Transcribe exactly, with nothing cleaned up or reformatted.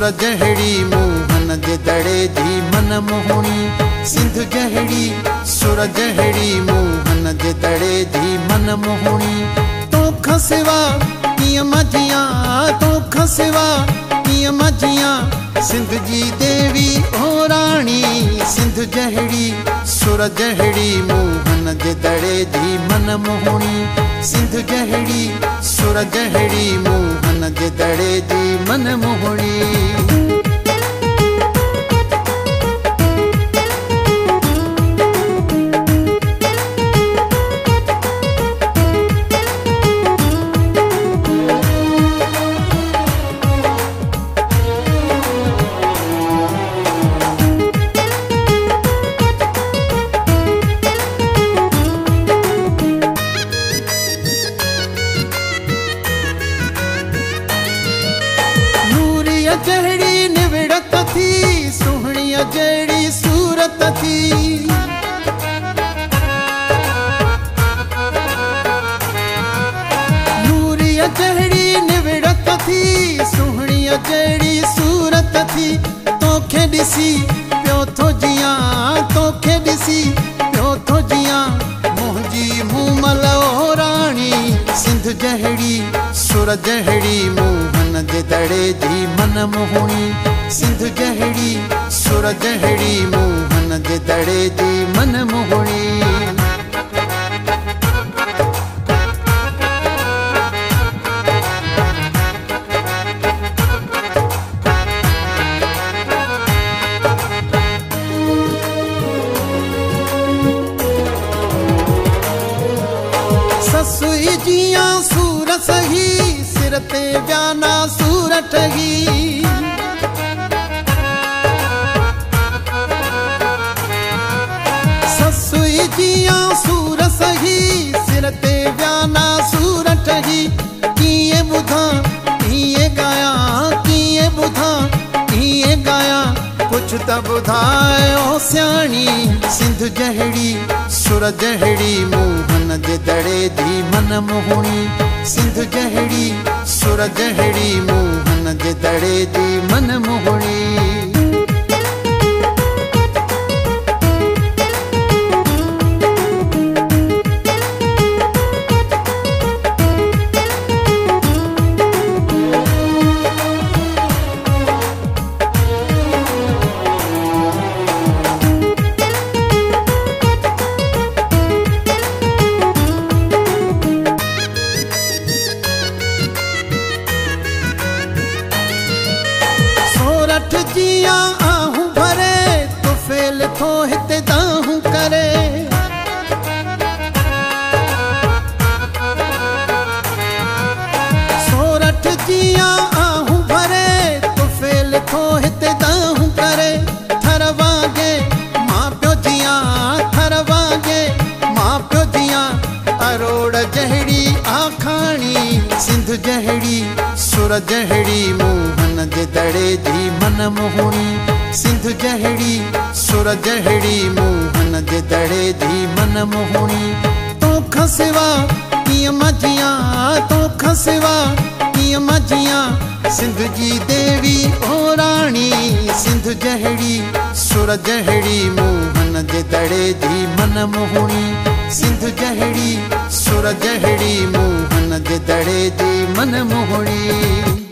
जहड़ी मोहन जे दड़े जी मन मोहणी। सिंध जहड़ी सुर जहड़ी मोहन जे दड़े जी मन मोहणी। तोखां सिवा कीअं मजियां तोखां सिवा कीअं मजियां सिंध जी देवी ओ राणी। सिंध जहड़ी सुर जहड़ी मोहन जे दड़े जी मन मोहणी। सिंध जहड़ी सुर जहड़ी मोहन जे दड़े जी मन मोहणी। जहड़ी निविड़त थी सुहणी जहड़ी सूरत थी। नूरिया जहड़ी निविड़त थी सुहणी जहड़ी सूरत थी। तोखे ॾिसी पियो थो जियां तोखे ॾिसी पियो थो जियां मुंहिंजी मूमल ओ राणी। सिंध जहड़ी सुर जहड़ी मोहन जे दड़े जी मन मोहणी। सिंध जहड़ी सुर जहड़ी मोहन जे दड़े जी मन मोहणी। ससुई जियां सूर सही सिर ते व्याना सूर ठगी। ससुई जियां सूर सही सिर ते व्याना सूर ठगी। कीअं ॿुधां कीअं गाया कीअं ॿुधां कीअं गाया कुछ त ॿुधाए ओ सियाणी। सिंध जहड़ी सुर जहड़ी मोहन जे दड़े जी मन मोहणी। सिंध जहड़ी सुर जहड़ी मोहन जे दड़े जी मन मोहणी। जियां आहूं भरे तो फेल थो हिते दाहूं करे। सोरठ जियां आहूं भरे तो फेल थो हिते दाहूं करे। थर वागे मां पियो जियां थर वागे मां पियो जियां अरोड़ जहड़ी आखाणी। सिंध जहड़ी सुर जहड़ी मोहन जे दड़े जी मन मोहणी। सिंध जहड़ी सुर जहड़ी मोहन जे दड़े जी मन मोहणी। तोखां सिवा कीअं मजियां तोखां सिवा कीअं मजियां सिंध जी देवी ओ राणी। सिंध जहड़ी सुर जहड़ी मोहन जे दड़े जी मन मोहणी। सिंध जहड़ी सुर जहड़ी मोहन जे दड़े जी मन मोहणी।